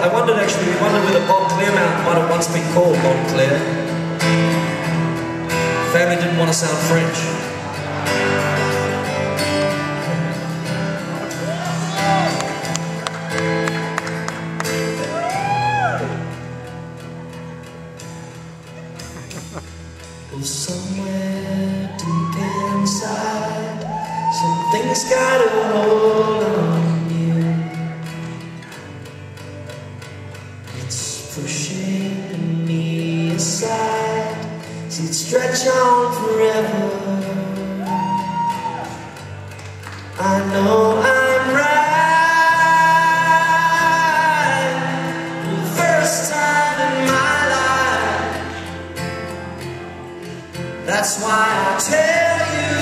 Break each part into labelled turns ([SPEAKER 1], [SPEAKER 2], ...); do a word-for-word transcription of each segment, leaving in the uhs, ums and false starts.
[SPEAKER 1] I wondered actually, we wondered whether Montclair Mountain might have once been called Montclair. Family didn't want to sound French. Well, somewhere deep inside, something's got a hold on you. It's pushing me aside, see it stretch on forever. I know I'm right for the first time in my life. That's why I tell you,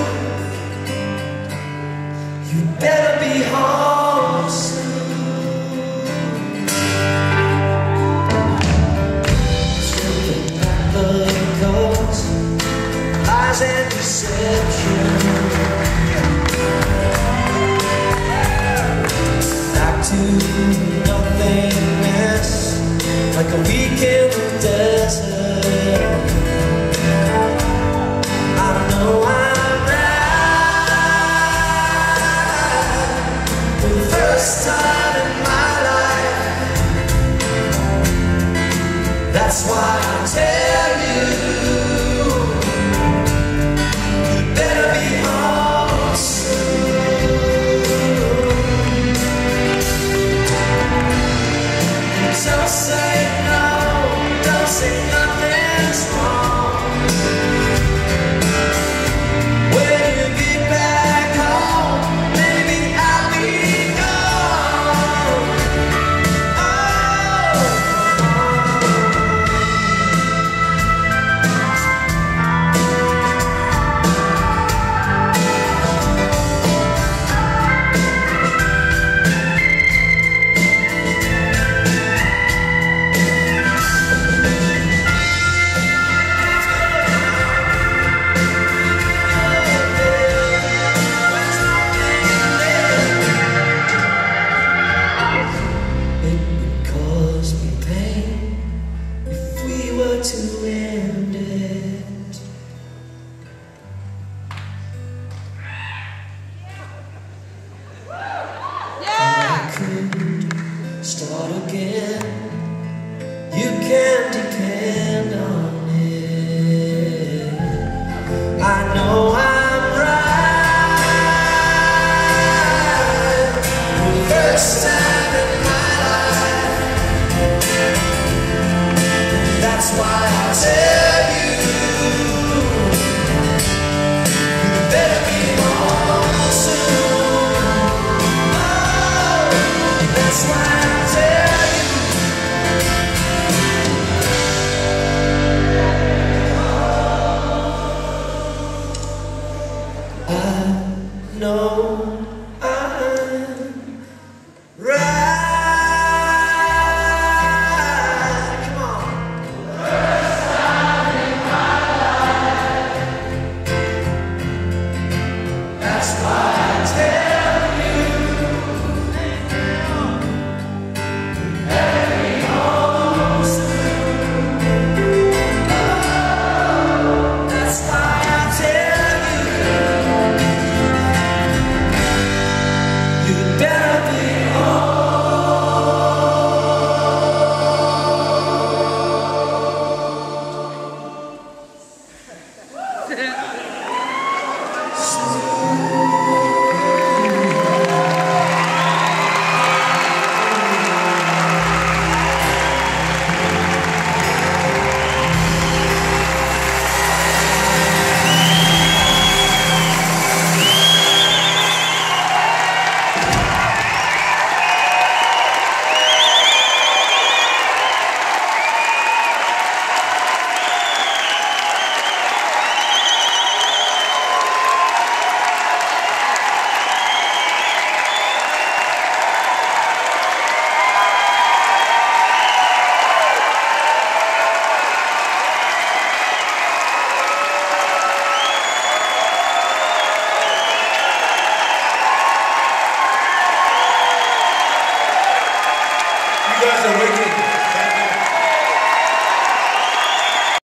[SPEAKER 1] you better be home soon. Stripping back the coats, lies and deception, back to nothingness, like a week in the desert. I know I'm right for the first time in my life. That's why I tell you, you better be home soon. Don't say no, don't say nothing's wrong. To end it, yeah. I could start again. You can depend on it. I know I'm right for the first time in my life. That's why I tell you, you better be home soon. Oh, that's why I tell you, I know I'm right. Come on.
[SPEAKER 2] guys are waking